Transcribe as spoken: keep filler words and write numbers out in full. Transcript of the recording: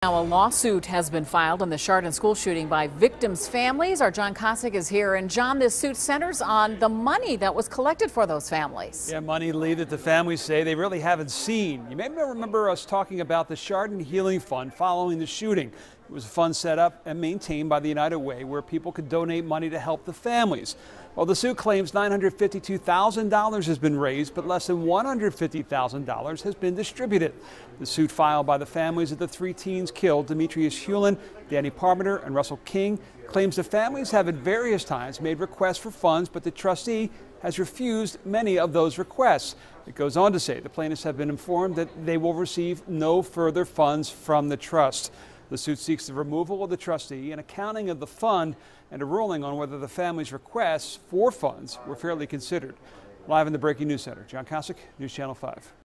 Now, a lawsuit has been filed in the Chardon school shooting by victims' families. Our John Kosick is here. And John, this suit centers on the money that was collected for those families. Yeah, money, Lee, that the families say they really haven't seen. You may remember us talking about the Chardon Healing Fund following the shooting. It was a fund set up and maintained by the United Way where people could donate money to help the families. Well, the suit claims nine hundred fifty-two thousand dollars has been raised, but less than one hundred fifty thousand dollars has been distributed. The suit filed by the families of the three teens killed, Demetrius Hewlin, Danny Parmenter, and Russell King, claims the families have at various times made requests for funds, but the trustee has refused many of those requests. It goes on to say the plaintiffs have been informed that they will receive no further funds from the trust. The suit seeks the removal of the trustee, an accounting of the fund, and a ruling on whether the family's requests for funds were fairly considered. Live in the Breaking News Center, John Kosick, News Channel five.